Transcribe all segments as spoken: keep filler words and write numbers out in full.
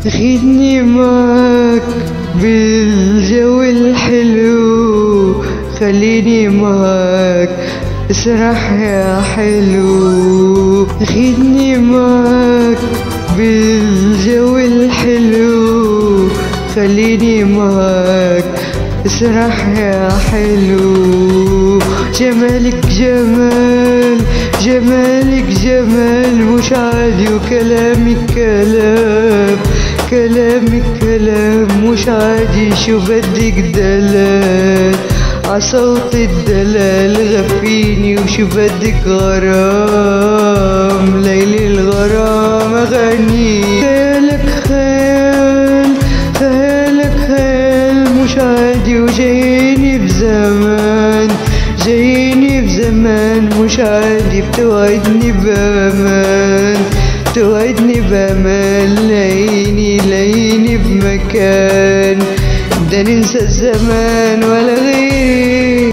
خدني معاك بالجو الحلو، خليني معاك اسرح يا حلو. خدني معاك بالجو الحلو، خليني معاك اسرح يا حلو. جمالك جمال، جمالك جمال مش عادي، وكلامك كلام، كلامك كلام مش عادي. شو بدك دلال عصوت الدلال غفيني، وشو بدك غرام ليلي الغرام اغني. خيالك خيال، خيالك خيال مش عادي، وجايني بزمان، جايني بزمان مش عادي. بتوعدني بأمان، توعدني بأمان، ليني ليني بمكان، بدنا ننسى الزمان ولا غيري.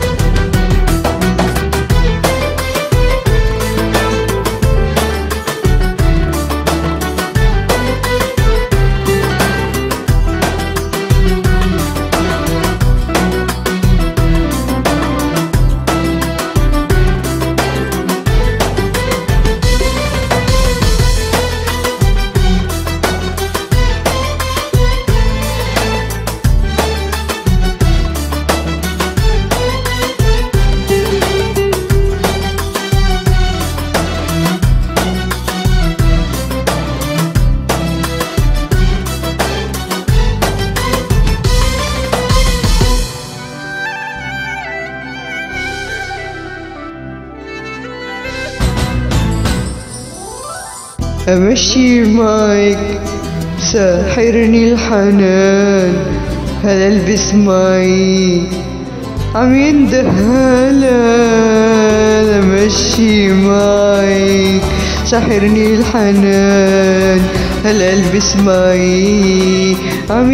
أمشي معك ساحرني الحنان، هلا البس معي عم يندهلال. أمشي معك ساحرني الحنان، هلا البس معي عم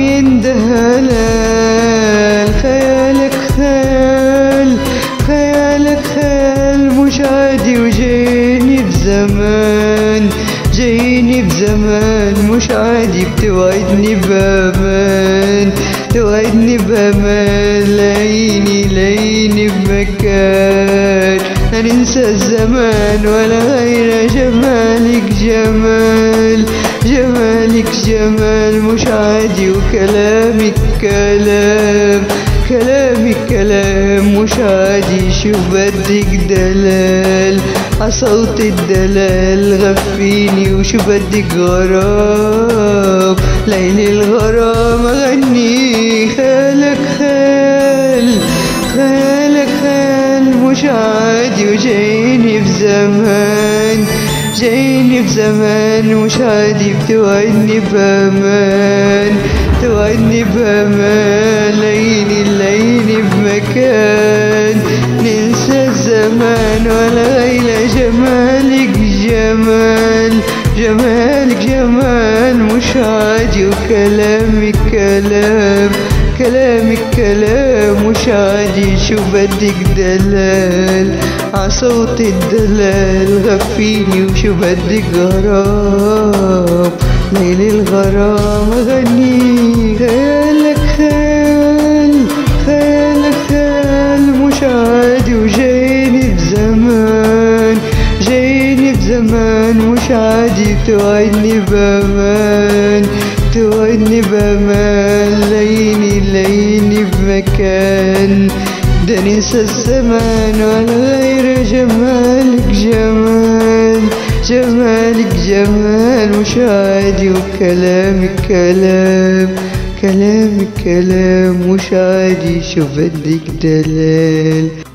يندهلال. خيالك خيال، خيالك خيال مش عادي، وجايني بزمان، جايني بزمان مش عادي. بتوعدني بأمان، توعدني بأمان، ليني ليني بمكان، لا ننسى الزمان ولا غير. جمالك جمال، جمالك جمال مش عادي، وكلامك كلام، كلامك كلام مش عادي. شو بدك دلال عصوت الدلال غفيني، وشو بدك غرام ليلي الغرام اغني. خيالك خيال، خيالك خيال مش عادي، وجايني بزمان، جايني بزمان مش عادي. بتوعدني بأمان، توعدني بأمان، ليني ليني بمكان، ننسى الزمان ولا غير. جمالك جمال، جمالك جمال مش عادي، وكلامك كلام، كلامك كلام مش عادي. شو بدك دلال عصوت الدلال غفيني، وشو بدك غرام ليلي الغرام اغني. خيالك خيال، خيالك خيال مش عادي، وجايني بزمان، جايني بزمان مش عادي. توعدني بأمان، توعدني بأمان، ليني ليني بمكان، بدنا ننسى الزمان ولا غير. جمالك جمال، جمالك جمال مش عادي، وكلامك كلام، كلامك كلام مش عادي. شو بدك دلال